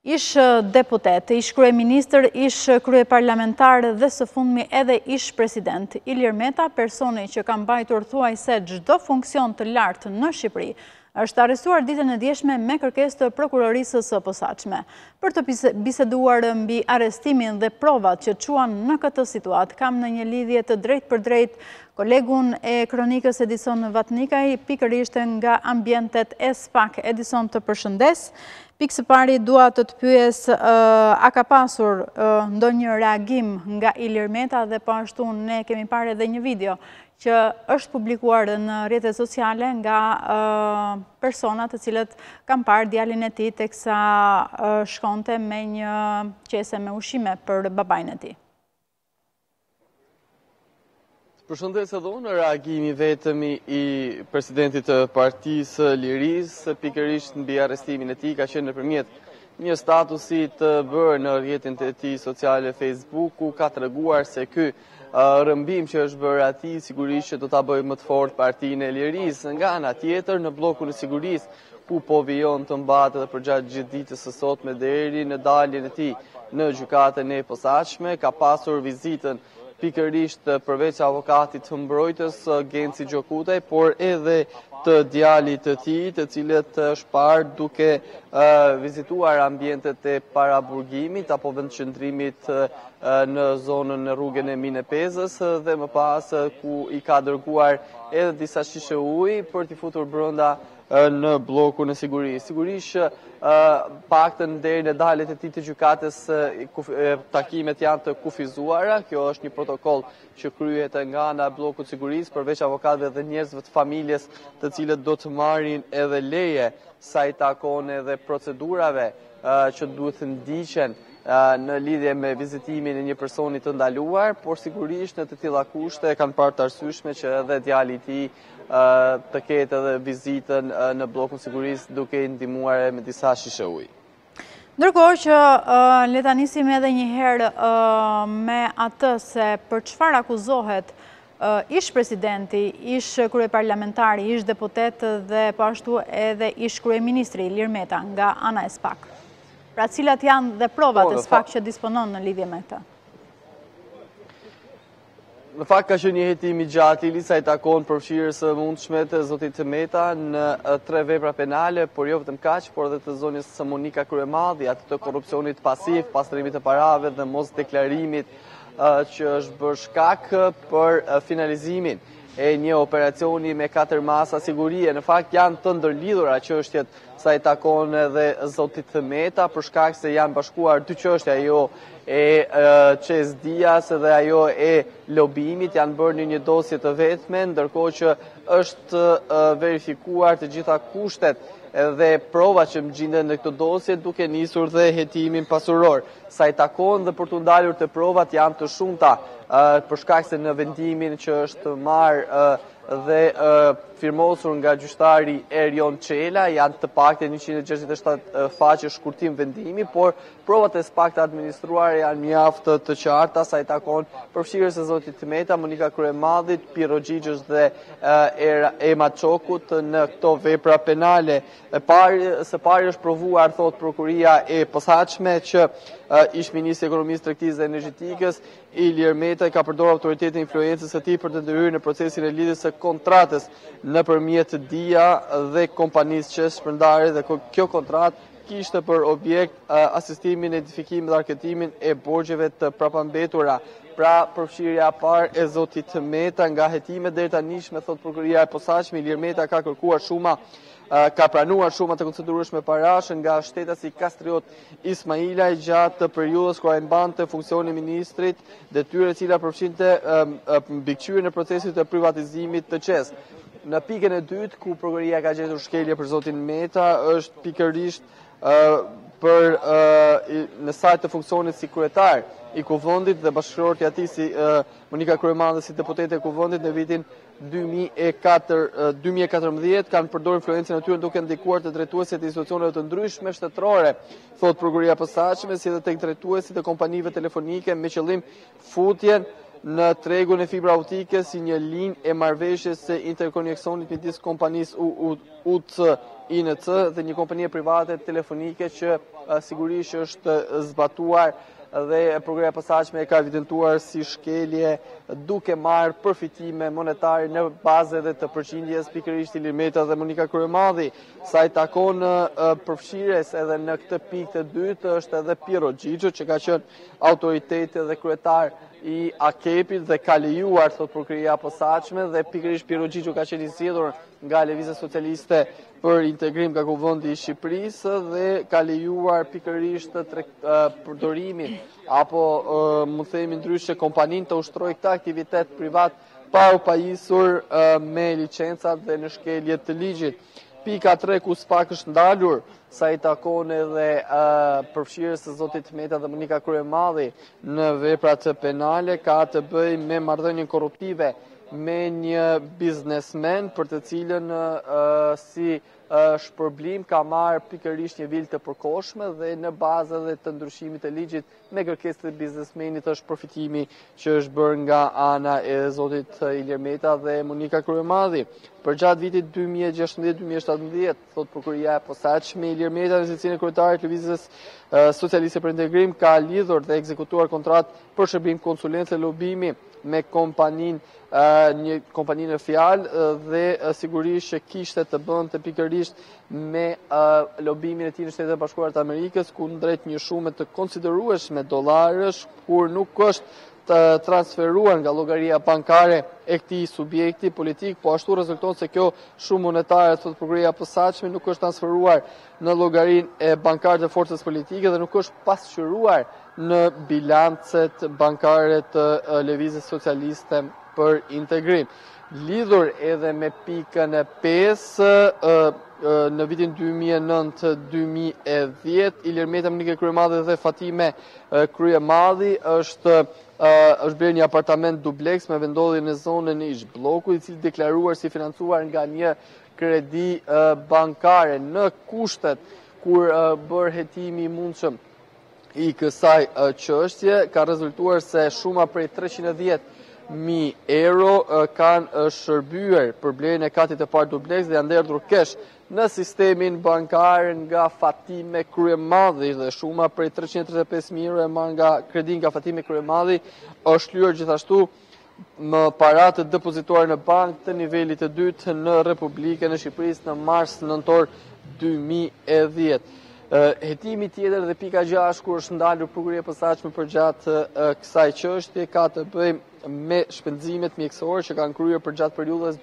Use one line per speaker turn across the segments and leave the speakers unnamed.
Ish deputet, ish kryeministër, ish kryeparlamentar dhe së fundmi edhe ish president. Ilir Meta, personi që ka mbajtur thuajse çdo funksion të lartë në Shqipëri, është arrestuar ditën e djeshme me kërkesë të prokurorisë së posaçme. Për të biseduar mbi arrestimin dhe provat që çuan në këtë situatë, kam në një lidhje të drejtë për drejtë kolegun e kronikës Edison Vatnikaj, pikërisht nga ambientet e SPAK. Edison, të përshëndes. Pikë së pari dua të pyes, a ka pasur ndonjë reagim nga Ilir Meta, dhe po ashtu ne kemi parë edhe një video që është publikuar në rrjetet sociale nga persona të cilët kanë parë djalin e tij teksa shkonte me një qese me ushqime për babain e tij.
Përshëndes edhe unë, reagimi vetëm i presidentit të Partisë Lirisë, pikërisht mbi arrestimin e tij, ka qenë nëpërmjet një statusi të bërë në rrjetin e tij sociale Facebook, ku ka treguar se ky rrëmbim që është bërë atij sigurisht që do ta bëjë më të fortë Partinë e Lirisë. Nga ana tjetër, në bllokun e sigurisë, ku po vijon të mbahet edhe përgjatë gjithë ditës së sotme deri në daljen e tij në gjykatën e posaçme, ka pasur vizitën pikërisht përveç avokatit të mbrojtës Genci Gjokutaj, por edhe të djalit të tij, të cilët është parë duke vizituar ambientet e paraburgimit apo vendqëndrimit në zonën në rrugën e Minepezës, dhe më pas ku i ka dërguar edhe disa shishe ujë për t'i futur brenda në blokun e sigurisë. Sigurisht paktën deri në daljet e tij të gjykatës takimet janë të kufizuara. Kjo është një protokoll që kryhet nga ana e bllokut të sigurisë, përveç avokatëve dhe njerëzve të familjes, të cilët do të marrin edhe leje sa i takon edhe procedurave që duhet të ndiqen në lidhje me vizitimin e një personi të ndaluar, por sigurisht në të tilla kushte kanë parë të arsyeshme që edhe djali i tij të ketë edhe vizitën në bllokun e sigurisë duke i ndihmuar me disa shishe ujë.
Ndërkohë që le ta nisim edhe një herë me atë se për çfarë akuzohet ish presidenti, ish kryeparlamentari, ish deputet dhe po ashtu edhe ish kryeministri Ilir Meta nga ana e SPAK. Pra cilat janë dhe provat e SPAK që disponon në lidhje me këtë?
Në fakt ka qenë një hetim i gjatë i sa i takon përfshirjes së mundshme të zotit Meta në 3 vepra penale, por jo vetëm kaq, por edhe të zonës së Monika Kryemadhi, atë të korrupsionit pasiv, pastrimit të parave dhe mos deklarimit që është bërë shkak për finalizimin e një operacioni me 4 masa sigurie. Në fakt janë të ndërlidhura çështjet sa i takon edhe zotit Meta, për shkak se janë bashkuar dy çështje, ajo e Qes Dias dhe ajo e lobimit, janë bërë në një dosje të vetme, ndërkohë që është verifikuar të gjitha kushtet dhe provat që gjenden në këtë dosje, duke nisur dhe hetimin pasuror. Sa i takon dhe për të ndalur të provat janë të shumta, për shkak se në vendimin që është marrë dhe firmosur nga gjyqtari Erion Çela janë të paktën 167 faqe shkurtim vendimi, por provat e SPAK të administruara janë mjaft të qarta sa i takon përfshirjes së zotit Meta, Monika Kryemadhit, Piro Xhixhës dhe Ema Çokut në këto vepra penale. Së pari është provuar, thot prokuria e posaçme, që ish ministri i ekonomisë, tregtisë dhe energjetikës Ilir Meta ka përdorur autoritetin e influencës së tij për të ndërhyrë në procesin e lidhjes së kontratës nëpërmjet DIA dhe kompanisë Qes Shpërndarje, dhe kjo kontratë kishte për objekt asistimin, edifikimin dhe arketimin e borxheve të prapambetura. Pra, përfshirja e parë e zotit Meta nga hetimet deri tani, thot prokuria e posaçme, Ilir Meta ka kërkuar ka pranuar shuma të koncedueshme parash nga shtetasi Kastriot Ismailaj gjatë periudhës kur ai mbante funksionin ministrit, detyrë e cila përfshinte mbikëqyrjen e procesit të privatizimit të Qes. Në pikën e dytë, ku prokuria ka gjetur shkelje për zotin Meta, është pikërisht për në sajt të funksionit si kryetar i Kuvendit dhe bashkëshortja e tij si Monika Kryemadhi si deputete e Kuvendit në vitin 2014 kanë përdorur influencën e tyre duke ndikuar të drejtuesit e institucioneve të ndryshme shtetërore, thot prokuria e posaçme, si edhe tek drejtuesit e kompanive telefonike me qëllim futjen në tregun e fibra optike si një linjë e marrëveshjes së interkoneksionit midis kompanisë UC INC dhe një kompanie private telefonike që sigurisht është zbatuar dhe programi i posaçme e ka evidentuar si shkelje duke marrë përfitime monetare në bazë dhe të përqindjes pikërisht Ilir Meta dhe Monika Kryemadhi. Sa i takon përfshirjes edhe në këtë pikë të dytë është edhe Piero Gjigjo, që ka qenë autoritet dhe kryetar i AKEP-it dhe ka lejuar, thot prokuroria e posaçme, dhe pikërisht Piero Gjigjo ka qenë i zgjedhur nga Lëvizja Socialiste për integrim nga Kuvendi i Shqipërisë dhe ka lejuar pikërisht përdorimin apo mund themi ndryshe kompaninë të ushtrojë këtë aktivitet privat pa u pajisur me licencat dhe në shkelje të ligjit. Pika 3 ku SPAK është ndalur sa i takon edhe përfshirjes së zotit Meta dhe Monika Kryemadhi në veprat penale ka të bëjë me marrëdhënien korruptive me një biznesmen për të cilën si shpërblim ka marrë pikërisht një vilë të përkohshme dhe në bazë dhe të ndryshimit të ligjit me kërkesë të biznesmenit është përfitimi që është bërë nga ana e zotit Ilir Meta dhe Monika Kryemadhi. Për gjatë vitit 2016-2017, thot prokuroria e posaçme, Ilir Meta në cilësinë e kryetarit të Lëvizjes Socialiste për Integrim ka lidhur dhe ekzekutuar kontratë për shërbim konsulence lobimi me një kompani në fjalë dhe sigurisht që kishte të bënte pikërisht me lobimin e tij në Shtetet e Bashkuara të Amerikës, ku ndret një shumë të konsiderueshme dollarësh, kur nuk është të transferuar nga llogaria bankare e këtij subjekti politik, po ashtu rezulton se kjo shumë monetare, thot prokuroria e posaçme, nuk është transferuar në llogarinë e bankare të forcës politike dhe nuk është pasqyruar në bilancet bankare të Lëvizjes Socialiste për Integrim. Lidhur edhe me pikën e 5, në vitin 2009-2010, Ilir Meta, Monika Kryemadhi dhe Fatime Kryemadhi është bërë një apartament dupleks me vendodhje në zonën e ish bllokut, i cili deklaruar si financuar nga një kredi bankare në kushtet kur bërë hetimi i mundshëm i kësaj çështje, ka rezultuar se shuma prej 310.000 euro kanë shërbyer për blerjen e katit të parë dupleks dhe janë nderdhur kesh në sistemin bankar nga Fatime Kryemadhi dhe shuma prej 335.000 euro e marrë nga kredi nga Fatime Kryemadhi është lyer gjithashtu më parat të depozituar në bank të nivelit të dytë në Republikën e Shqipërisë në mars-nëntor 2010. Hetimi tjetër dhe pika 6 kur është ndalur prokuroria e posaçme për gjatë kësaj çështje ka të bëjë me shpenzimet mjekësore që kanë kryer për gjatë periudhës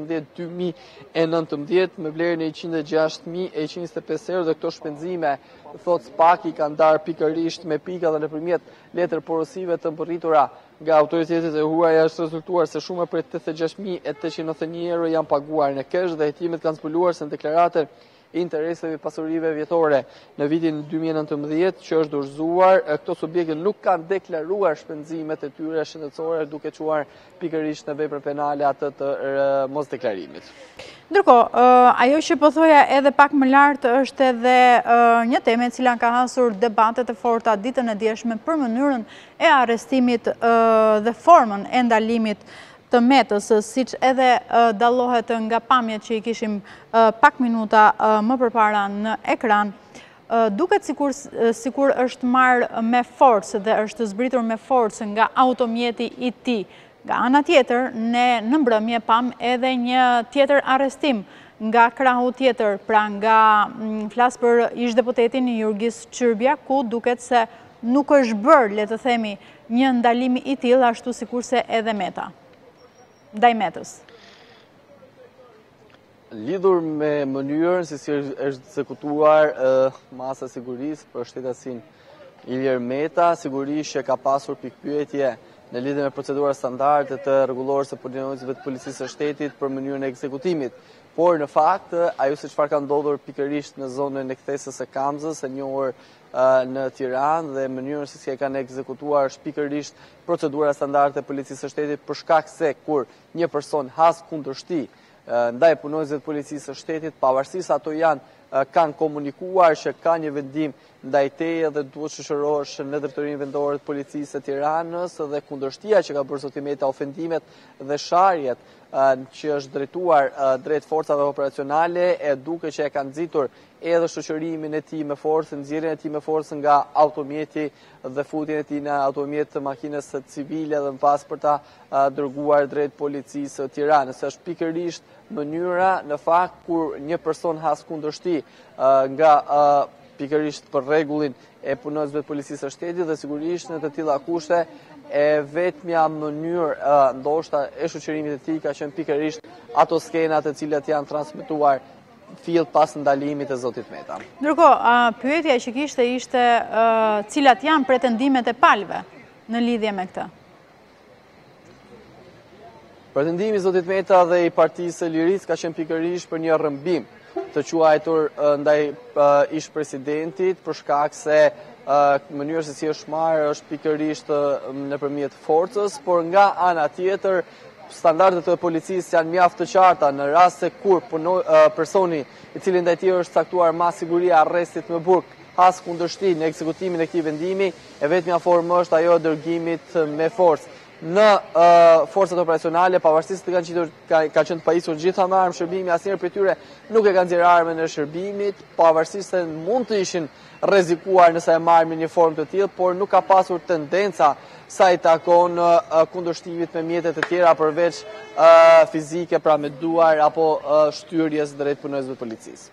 2013-2019 me vlerën e 106.125 euro dhe këto shpenzime, thot SPAK, i kanë ndarë pikërisht me pika dhe nëpërmjet letër porosive të mbërritura nga autoritetet e huaja është rezultuar se shumë prej 86.891 euro janë paguar në kesh dhe hetimet kanë zbuluar se në deklaratën interesave pasurive vjetore në vitin 2019 që është dorëzuar, këto subjekte nuk kanë deklaruar shpenzimet e tyre shëndetësore duke quar pikërisht në veprën penale atë të mosdeklarimit.
Ndërkohë, ajo që po thoja edhe pak më lartë është edhe një temë e cila ka hasur debatet e forta ditën e djeshme për mënyrën e arrestimit dhe formën e ndalimit të Metës, siç edhe dallohet nga pamjet që i kishim pak minuta më përpara në ekran, duket sikur është marrë me forcë dhe është zbritur me forcë nga automjeti i tij. Nga ana tjetër, ne në mbrëmje pam edhe një tjetër arrestim nga krahu tjetër, pra nga flas për ish-deputetin Jurgis Çyrbja, ku duket se nuk është bërë, le të themi, një ndalim i tillë ashtu sikurse edhe Meta. Ndaj Metës.
Lidhur me mënyrën se si është ekzekutuar masa sigurisë për shtetasin Ilir Meta, sigurisht që ka pasur pikpyetje në lidhje me procedura standarde të rregullorës së punonjësve të policisë së shtetit për mënyrën e ekzekutimit. Por në fakt, ajo se çfarë ka ndodhur pikërisht në zonën e kthesës së Kamzës, e njohur në Tiranë, dhe mënyrën se si e kanë ekzekutuar është pikërisht procedura standarde të policisë së shtetit, për shkak se kur një person has kundërshti ndaj punonjësve të policisë së shtetit, pavarësisht ato janë kanë komunikuar që ka një vendim ndaj teje dhe duhet shoqërohesh në drejtorinë vendore të policisë së Tiranës dhe kundërshtia që ka bërë zoti Meta ofendimet dhe sharjet që është drejtuar drejt forcave operacionale e duke që e kanë nxitur edhe shoqërimin e tij me forcë, nxjerrjen e tij me forcë nga automjeti dhe futjen e tij në automjet të makinës civile dhe më pas për ta dërguar drejt policisë së Tiranës. Është pikërisht mënyra në fakt kur një person has kundërshti nga pikërisht për rregullin e punonjësve të policisë së shtetit dhe sigurisht në të tilla kushte e vetmja mënyrë ndoshta e shoqërimit të tij ka qenë pikërisht ato skenat të cilat janë transmetuar fill pas ndalimit të zotit Meta.
Ndërkohë, pyetja që kishte ishte cilat janë pretendimet e palëve në lidhje me këtë?
Pretendimi i zotit Meta dhe i Partisë së Lirisë ka qenë pikërisht për një rrëmbim të quajtur ndaj ish-presidentit për shkak se mënyra se si është marrë është pikërisht nëpërmjet forcës, por nga ana tjetër standardet e policisë janë mjaft të qarta në rast se kur personi i cili ndaj tij është caktuar mas siguria arrestit në burg has kundërshti në ekzekutimin e këtij vendimi, e vetmja formë është ajo e dërgimit me forcë. Në forcat operacionale, pavarësisht se kanë qenë të pajisur gjitha me armë shërbimi, asnjëherë prej tyre nuk e kanë nxjerrë armën e shërbimit, pavarësisht se mund të ishin rrezikuar nëse e marrin në një formë të tillë, por nuk ka pasur tendenca sa i takon kundërshtimit me mjete të tjera përveç fizike, pra me duar apo shtyrjes drejt punonjësve të policisë.